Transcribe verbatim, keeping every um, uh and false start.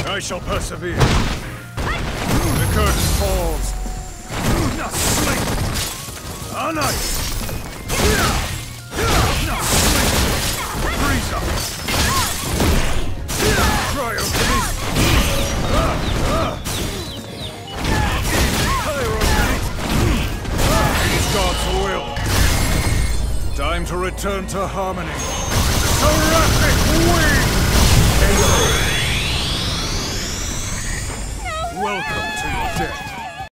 I shall persevere. The curtain falls. Not sleep. A night. Not sleep. Freeze up. Cryokinesis. Ah, ah. Pyrokinesis. It's God's will. Time to return to harmony. Seraphic wing! Welcome to your death.